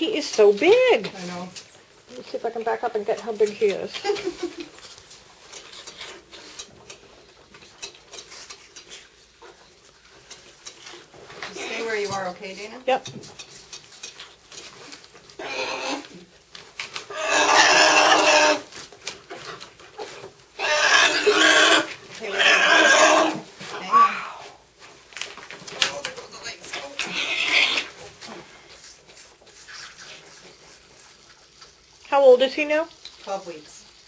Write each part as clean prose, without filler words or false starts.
He is so big. I know. Let me see if I can back up and get how big he is. Stay where you are, okay, Dana? Yep. Okay, wait. Hang on. Oh, there go the legs. How old is he now? 12 weeks.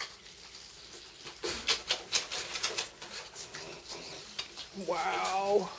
Wow.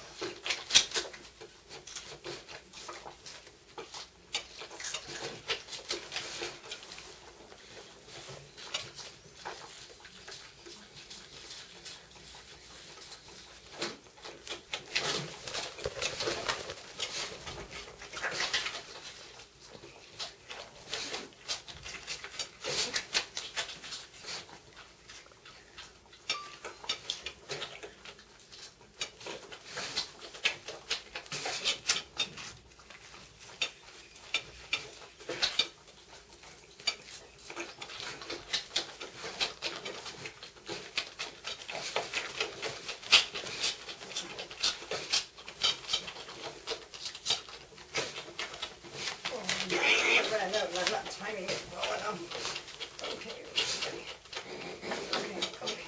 I'm not timing it well enough. Okay, everybody. Okay.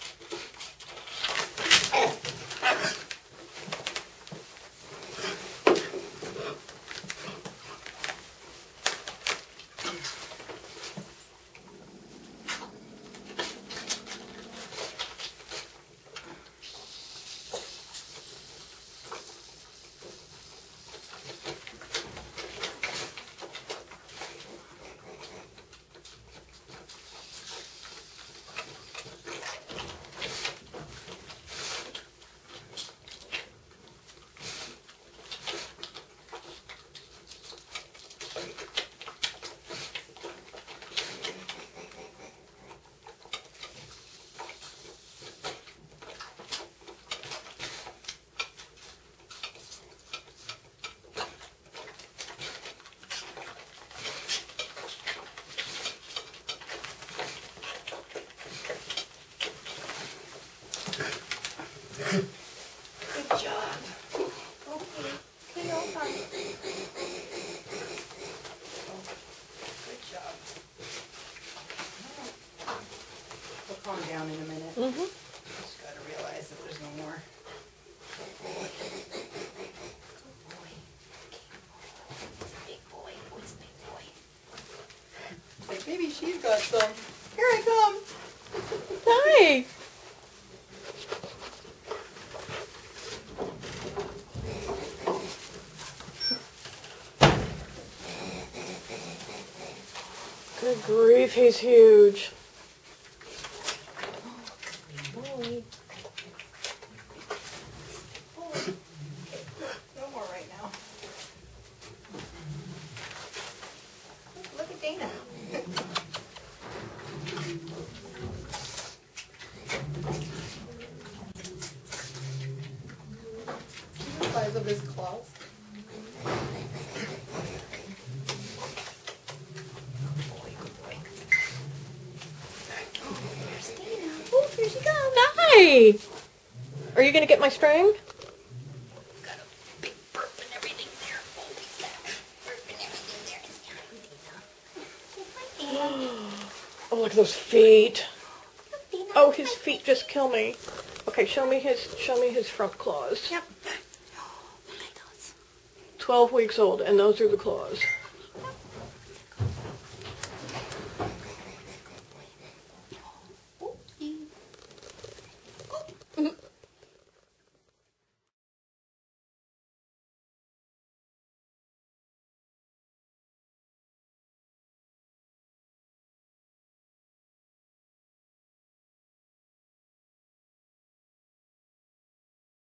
Good job. Okay, all done. Good job. We'll calm down in a minute. Just gotta realize that there's no more. Good boy. Big boy. Who's big boy? Like maybe she's got some. Here I come. Hi. Good grief, he's huge. Boy. No more right now. Look at Dana. See the size of his claws? Oh, here she comes. Hi. Are you going to get my string? Got a big burp and everything there. Holy cow. Burp and everything there. Yeah, Dina. Oh, look at those feet. Look, Dina. Oh, his feet just kill me. Okay, show me his front claws. Yep. Oh, look at those. 12 weeks old, and those are the claws.